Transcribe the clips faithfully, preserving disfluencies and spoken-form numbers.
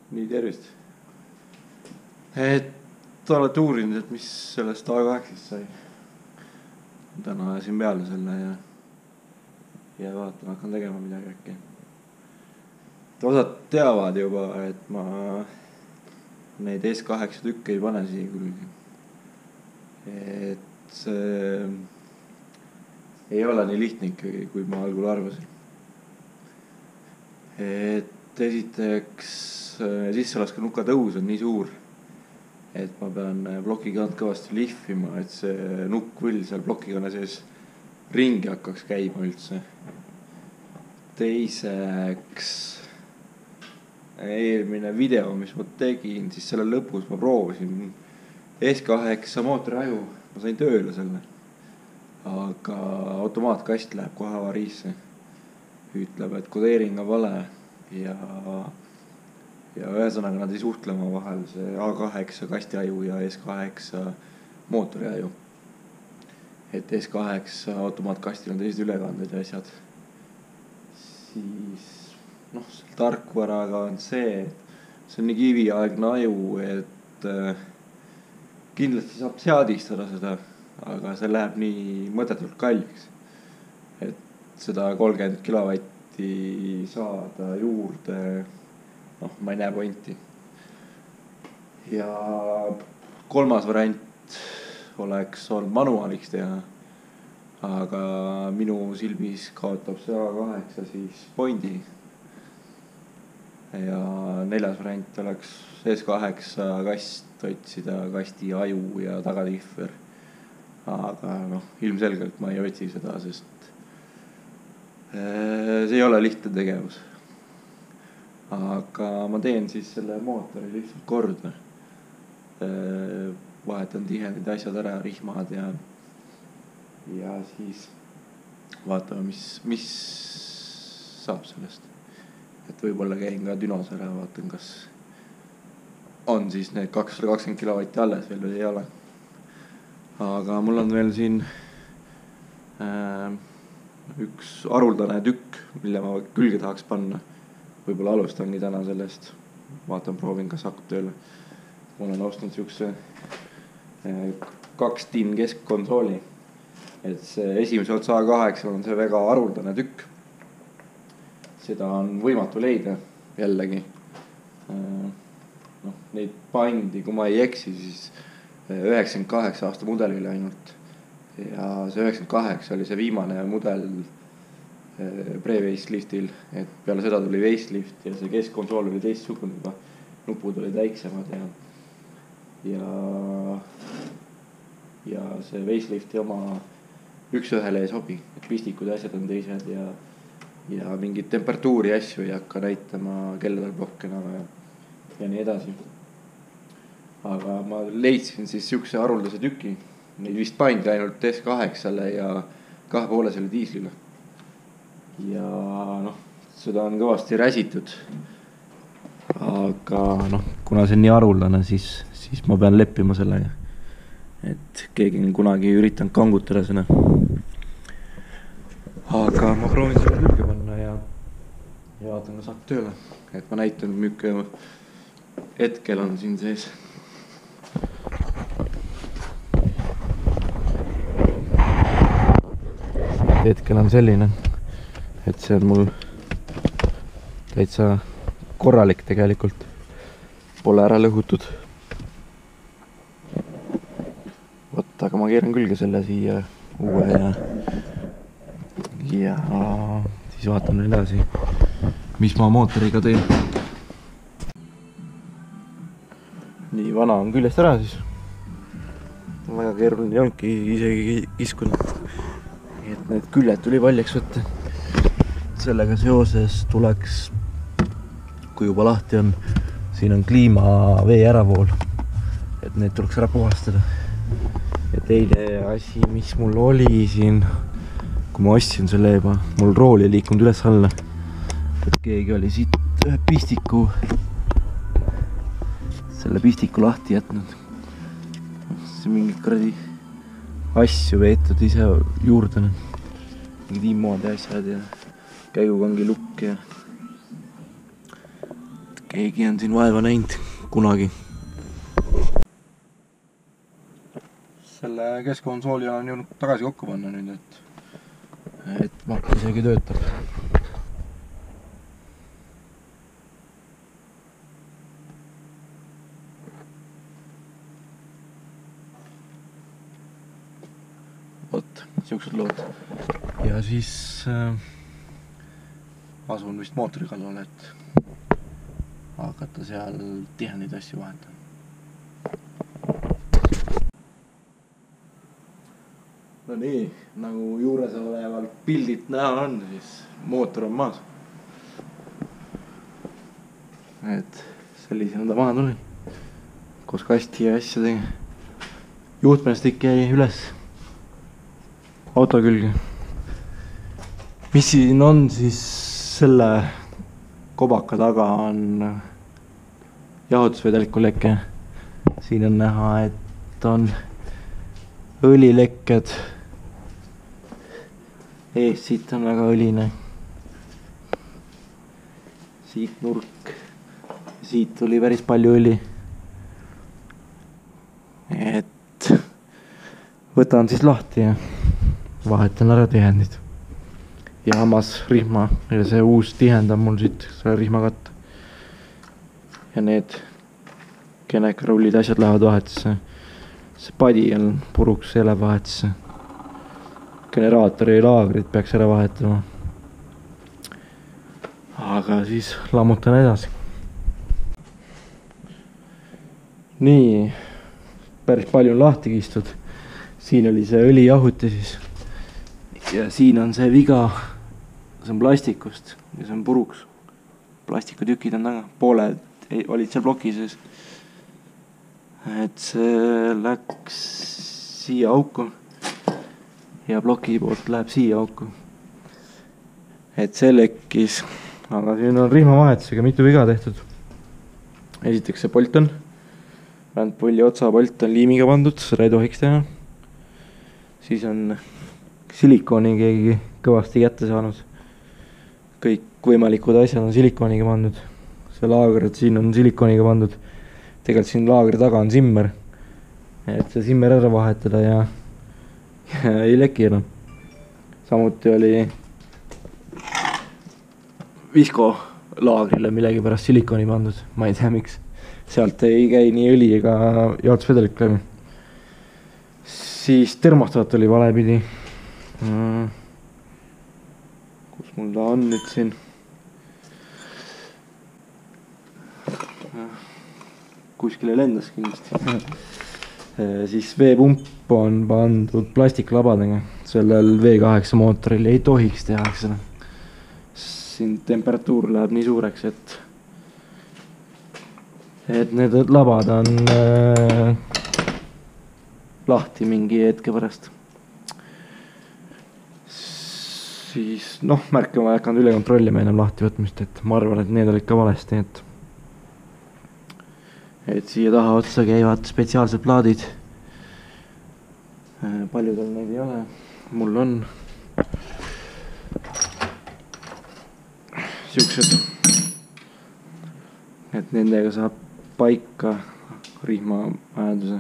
Nii tervist. Et olete uurinud, et mis sellest A kaheksast sai. Täna ajasin peale selle ja ja vaatan, hakkan tegema midagi äkki. Osad teavad juba, et ma neid S kaheksa tükke ei pane siia külge. Et see ei ole nii lihtne ikkagi, kui ma algul arvasin. Et esiteks sisselaske nuka tõus on nii suur, et ma pean plokikant kõvasti lihvima, et see nukkvõll seal plokikonna sees ringi hakkaks käima üldse. Teiseks eelmine video, mis ma tegin, siis selle lõpus ma proovisin S kaheksa mootoraju, ma sain tööle selle, aga automaatkast läheb kohe avariisse. Ütleb, et kodeering on vale ja ja ühesõnaga nad ei suhtle oma vahel, see A kaheksa kastiaju ja S kaheksa mootoriaju. Et S kaheksa automaatkastil on teised ülekanded ja asjad. Siis noh, tarkvaraga on see, et see on nii kiviaegne aju, et kindlasti saab seadistada seda, aga see läheb nii mõttetult kalliks. Et seda kolmkümmend kilovatti saada juurde, noh, ma ei näe pointi. Ja kolmas variant oleks olnud manuaaliks teha, aga minu silmis kaotab see A kaheksa siis pointi. Ja neljas variant oleks S kaheksa kast otsida, kasti aju ja tagatihver. Aga noh, ilmselgelt ma ei otsi seda, sest see ei ole lihtne tegevus. Aga ma teen siis selle mootori lihtsalt korda. Vahetan tihedid asjad ära, rihmad ja ja siis vaatame, mis, mis saab sellest. Et võib-olla käin ka dünos ära, vaatan, kas on siis need kakssada kakskümmend kilovatti alles veel või ei ole. Aga mul on veel siin äh, üks haruldane tükk, mille ma külge tahaks panna. Võib-olla alustangi täna sellest. Vaatan, proovin, kas hakkab tööle. Ma olen ostnud siukse kaks tin keskkonsooli. Et see esimese otsa A kaheksa on see väga haruldane tükk. Seda on võimatu leida jällegi. No, neid pandi, kui ma ei eksi, siis üheksakümmend kaheksa aasta mudelile ainult. Ja see üheksakümmend kaheksa oli see viimane mudel pre-faceliftil, et peale seda tuli facelift ja see keskkonsool oli teistsugune juba. Nupud olid väiksemad ja ja ja see facelifti oma üks ühele ei sobi, et pistikud asjad on teised ja ja mingid temperatuuri asju ei hakka näitama kelladalblokkena ja, ja nii edasi. Aga ma leidsin siis siukse haruldase tüki, neid vist pandi ainult S kaheksale ja kahepoolesele diislile. Ja noh, seda on kõvasti räsitud. Aga noh, kuna see on nii haruldane, siis, siis ma pean leppima sellega. Et keegi on kunagi üritanud kangutada seda. Aga ma proovin selle külge panna ja, ja vaatan, kas hakkab tööle. Et ma näitan, müüke hetkel on siin sees. Hetkel on selline, et see on mul täitsa korralik tegelikult. Pole ära lõhutud. Võt, aga ma keeran külge selle siia uue ja ja siis vaatan edasi, mis ma mootoriga teen. Nii, vana on küljest ära siis. Väga keeruline ei olnudki isegi kiskunud. Et need küljed tuli valjaks võtta. Sellega seoses tuleks, kui juba lahti on, siin on kliima vee äravool, et need tuleks ära puhastada. Ja teine asi, mis mul oli siin, kui ma ostsin selle juba, mul rool ei liikunud üles alla, et keegi oli siit ühe pistiku selle pistiku lahti jätnud. See mingid kredi asju veetud ise juurde, mingid immood ja asjad ja käigukangi lukk ja keegi on siin vaeva näinud kunagi. Selle keskkonsooli on jõudnud tagasi kokku panna nüüd, et et makk isegi töötab. Vot, siuksed lood. Ja siis äh, asun vist mootori kallal, et hakata seal tihendeid asju vahetama. No nii, nagu juures olevalt pildilt näha on, siis mootor on maas. Et sellisena ta maha tuli. Koos kasti ja asjadega. Juhtmestik jäi üles auto külge. Mis siin on, siis selle kobaka taga on jahutusvedeliku leke. Siin on näha, et on õlilekked. Ees siit on väga õline. Siit nurk. Siit tuli päris palju õli. Et võtan siis lahti ja vahetan ära tihendid. Ja hamas rihma. Ja see uus tihendab mul siit selle rihma katta. Ja need kenekarullid asjad lähevad vahetisse. See padi on puruks, see läheb vahetisse. Generaatori laagrid peaks ära vahetama. Aga siis lammutan edasi. Nii, päris palju on lahti kistud. Siin oli see õlijahuti siis. Ja siin on see viga. See on plastikust ja see on puruks. Plastikutükid on taga. Pooled olid seal ploki sees. Et see läks siia auku. Ja ploki poolt läheb siia auku. Et see lekkis. Aga siin on rihmavahetusega mitu viga tehtud. Esiteks see polt on. Rändpulli otsa polt on liimiga pandud. Seda ei tohiks teha. Siis on silikooni keegi kõvasti kätte saanud. Kõik võimalikud asjad on silikooniga pandud. See laager, et siin on silikooniga pandud. Tegelikult siin laagri taga on simmer. Et see simmer ära vahetada ja ja ei leki enam. Samuti oli visko laagrile millegi pärast silikooni pandud. Ma ei tea miks. Sealt ei käi nii õli ega jaotusvedelik läbi. Siis termostaat oli valepidi. Mm. Kus mul ta on nüüd siin? Kuskile lendas kindlasti. Siis veepump on pandud plastiklabadega. Sellel V kaheksa mootoril ei tohiks teha seda. Siin temperatuur läheb nii suureks, et et need labad on äh, lahti mingi hetke pärast. Siis noh, märke ma ei hakanud üle kontrollima enam lahti võtmist, et ma arvan, et need olid ka valesti, et et siia taha otsa käivad spetsiaalsed plaadid. Paljudel neid ei ole. Mul on siuksed, et nendega saab paika rihma majanduse.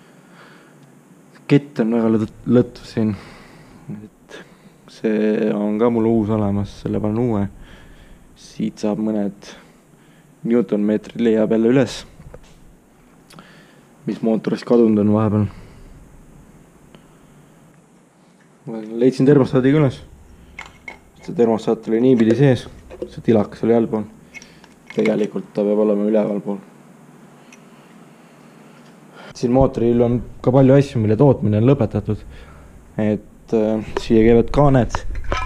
Kett on väga lõtv siin. Et see on ka mul uus olemas, selle panen uue. Siit saab mõned newtonmeetrid leiab jälle üles. Mis mootorist kadunud on vahepeal. Ma leidsin termostaadiga üles. See termostaat oli niipidi sees. See tilakas oli allpool. Tegelikult ta peab olema üleval pool. Siin mootoril on ka palju asju, mille tootmine on lõpetatud. Et äh, siia käivad kaaned.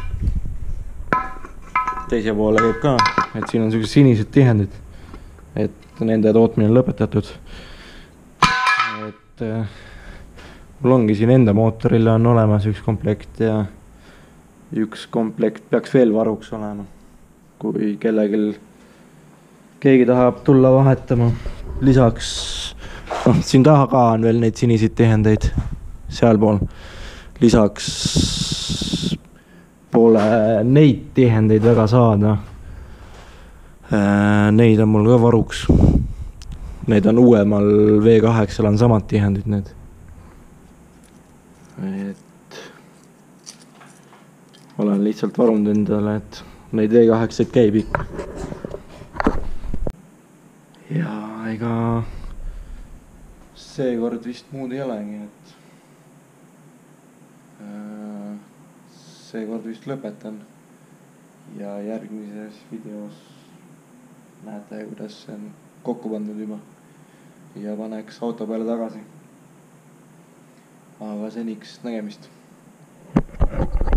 Teise poole käib ka. Et siin on sellised sinised tihendid. Et nende tootmine on lõpetatud. Et äh, mul ongi siin enda mootorile on olemas üks komplekt ja üks komplekt peaks veel varuks olema. Kui kellegil keegi tahab tulla vahetama. Lisaks, noh, siin taha ka on veel neid siniseid tihendeid seal pool. Lisaks pole neid tihendeid väga saada. Neid on mul ka varuks. Need on uuemal V kaheksal on samad tihendid need. Et olen lihtsalt varunud endale, et neid V kaheksaid käib ikka. Ja ega seekord vist muud ei olegi, et seekord vist lõpetan ja järgmises videos näete, kuidas see on kokku pandud juba ja paneks auto peale tagasi. Aga seniks nägemist.